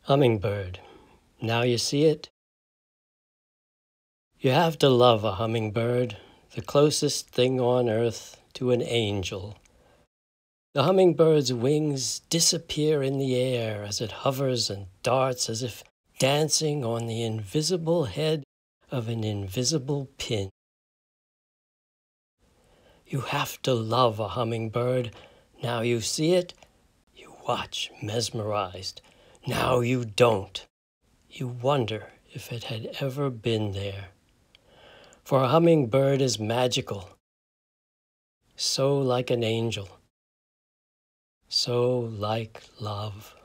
Hummingbird. Now you see it? You have to love a hummingbird, the closest thing on earth to an angel. The hummingbird's wings disappear in the air as it hovers and darts as if dancing on the invisible head of an invisible pin. You have to love a hummingbird. Now you see it, you watch mesmerized. Now you don't. You wonder if it had ever been there. For a hummingbird is magical, so like an angel, so like love.